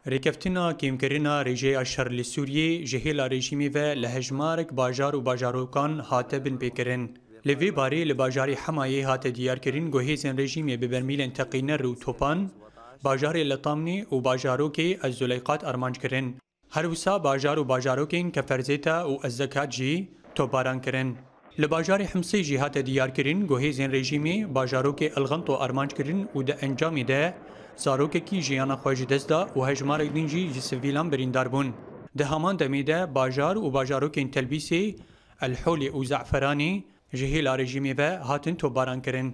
ریکفتنا کیمکرنا رژه اشهر لسوریه جهیل رژیمی و لهجمارک باجار و باجاروکان هاته بن پیکرن. لوی باری لباجاری حمایه هاته دیار کرین گوهیزن رژیمی ببرمیل انتقینر و توپان باجار لطامنی و باجاروکی از زلیقات ارمانج کرن. هر وسا باجار و باجاروکین که فرزیتا و الزکات جی توباران کرن. لباجار حمسی جی هاته دیار کرین گوهیزن رژیمی باجاروکی الغنط و ارمانج کرن و ده انجامی ده زاروک کی جیانا خوش دزدا و هجمارک دینجی جسویلان بریندار بون. ده همان دمیده باجار و باجاروکین تلبیسی الحولی و زعفرانی جهیل رژیمی و هاتن توباران کرن.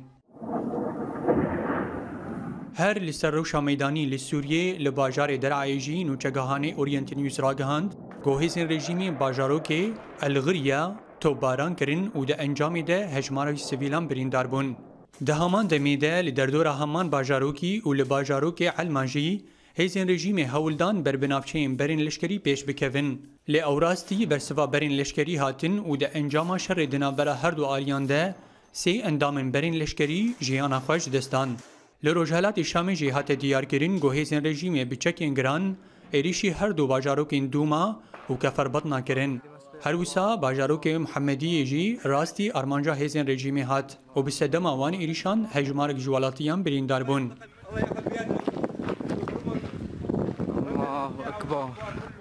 هر لسروشا میدانی لسوریه لباجار درعیجی نوچگاهانه اورینت نیوز را گهاند گوهیزن رژیمی باجاروکی الغریا توباران کرن و ده انجامی ده هجمارک سویلان بریندار بون. ده همان دمیده لدردور همان باجاروکی و لباجاروکی علمانجی هیزن رژیم هولدان بر بنافچین برین لشکری پیش بکوین. لی اوراستی برسوا برین لشکری هاتن و ده انجام شر دنابرا هر دو آلیان ده سی اندامن برین لشکری جیانا خوش دستان. لروجهلات شام جهات دیار کرین گوهیزن رژیم بچکین گران ایریشی هر دو باجاروکین دوما و کفر بطنا کرن. هر وسا باجاروک محمدی جی راستی ارمانجا هیزن رژیمی هات و بسدم آوان ایریشان هجمارک جوالاتیان بریندار بون. الله أكبر.